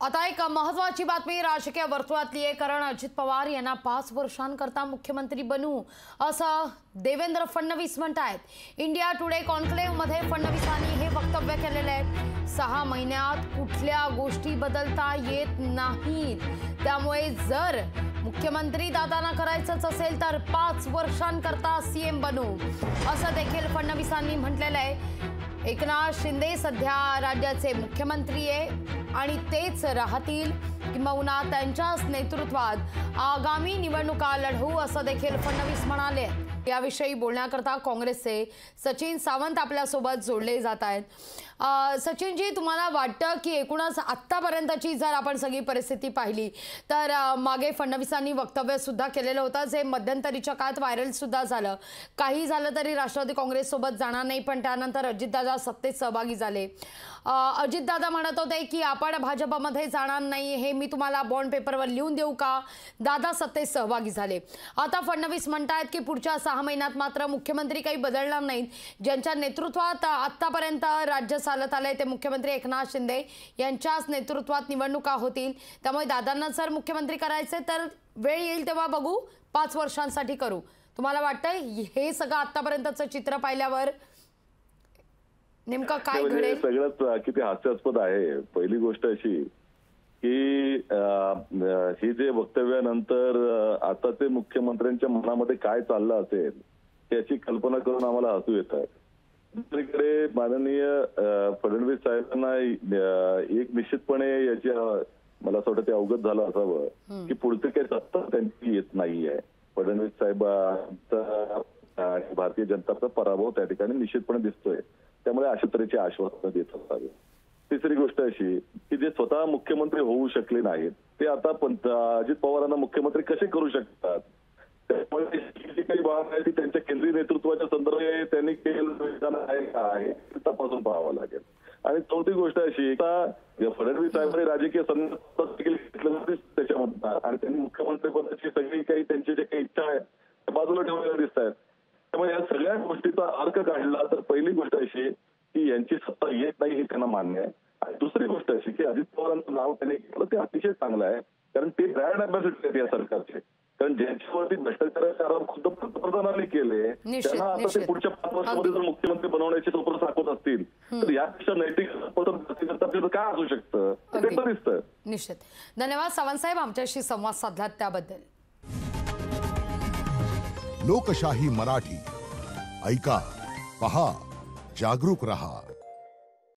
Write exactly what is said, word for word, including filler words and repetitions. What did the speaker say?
आता एक महत्वाची बातमी राजकीय वर्तुळातली आहे, कारण अजित पवार यांना पाच वर्षांकरता मुख्यमंत्री बनू असं देवेंद्र फडणवीस म्हणतात। इंडिया टुडे कॉन्क्लेव्ह मध्ये फडणवीसांनी हे वक्तव्य केलेले आहे। सहा महिन्यात कुठल्या गोष्टी बदलता येत नाहीत, त्यामुळे जर मुख्यमंत्री दादांना करायचंच असेल तर पाच वर्षांकरता सीएम बनू असं देखील फडणवीसांनी म्हटलेलं आहे। एकनाथ शिंदे सध्या राज्याचे मुख्यमंत्री आहे आणि तेच राहतील, किंबहुना त्यांच्याच नेतृत्वात आगामी निवडणुका लढवू असं देखील फडणवीस म्हणाले। याविषयी बोलण्याकरता काँग्रेसचे सचिन सावंत आपल्यासोबत जोडले जात आहेत। सचिन जी, तुम्हाला वाटतं की एकूणच आत्तापर्यंतची जर आपण सगळी परिस्थिती पाहिली तर मागे फडणवीसांनी वक्तव्य सुद्धा केलेलं होतं, जे मध्यंतरीच्या काळात व्हायरल सुद्धा झालं। काही झालं तरी राष्ट्रवादी काँग्रेससोबत जाणार नाही, पण त्यानंतर अजितदादा सत्तेत सहभागी झाले। अजितदादा म्हणत होते की आपण भाजपमध्ये जाणार नाही, हे मी तुम्हाला बॉन्ड पेपरवर लिहून देऊ का? दादा सत्तेत सहभागी झाले। आता फडणवीस म्हणतात की पुढच्या सहा महिन्यात मात्र मुख्यमंत्री काही बदलणार नाहीत। ज्यांच्या नेतृत्वात आतापर्यंत राज्य चालत आले ते मुख्यमंत्री एकनाथ शिंदे यांच्याच नेतृत्वात निवडणुका होतील, त्यामुळे दादांना जर मुख्यमंत्री करायचे तर वेळ येईल तेव्हा बघू, पाच वर्षांसाठी करू। तुम्हाला वाटतंय हे सगळं आतापर्यंतचं चित्र पाहिल्यावर नेमका काय घडेल? सगळंच किती हास्यास्पद आहे। पहिली गोष्ट अशी की ही जे वक्तव्यानंतर आता ते मुख्यमंत्र्यांच्या मनामध्ये काय चाललं असेल त्याची कल्पना करून आम्हाला हसू येत आहे। दुसरीकडे माननीय फडणवीस साहेबांना एक निश्चितपणे याची मला असं वाटतं ते अवगत झालं असावं की पुढचे काही सत्ता त्यांची येत नाहीये। फडणवीस साहेबांचा आणि भारतीय जनताचा पराभव त्या ठिकाणी निश्चितपणे दिसतोय, त्यामुळे अशा तऱ्हेची आश्वासनं देत असावी। तिसरी गोष्ट अशी की जे स्वतः मुख्यमंत्री होऊ शकले नाहीत ते आता अजित पवारांना मुख्यमंत्री कसे करू शकतात, त्यामुळे जी काही बाब आहे ती त्यांच्या केंद्रीय नेतृत्वाच्या संदर्भात त्यांनी केलेलं आहे का आहे तपासून पाहावं लागेल। आणि चौथी गोष्ट अशी आता फडणवीस साहेबांनी राजकीय संदर्भात घेतलं त्याच्यामधून आणि त्यांनी मुख्यमंत्री पदाची सगळी काही त्यांची जे काही इच्छा आहे त्या बाजूला ठेवलेल्या दिसत आहेत। त्यामुळे या सगळ्या गोष्टीचा अर्थ काढला तर पहिली गोष्ट अशी की यांची सत्ता येत नाही हे त्यांना मान्य आहे। आणि दुसरी गोष्ट अशी की अजित पवारांचं नाव त्यांनी केलं ते अतिशय चांगलं आहे, कारण ते ब्रँड अँबॅसिडर आहेत या सरकारचे। कारण ज्यांच्यावरती भ्रष्टाचाराचे आरोप खुद्द पंतप्रधानांनी केले त्यांना आता ते पुढच्या पाच वर्षामध्ये जर मुख्यमंत्री बनवण्याचे स्वप्न साकत असतील तर यापेक्षा नैतिक काय असू शकतं ते दिसतं। निश्चित। धन्यवाद सावंत साहेब, आमच्याशी संवाद साधलात त्याबद्दल। लोकशाही मराठी ऐका, पहा, जागरूक रहा।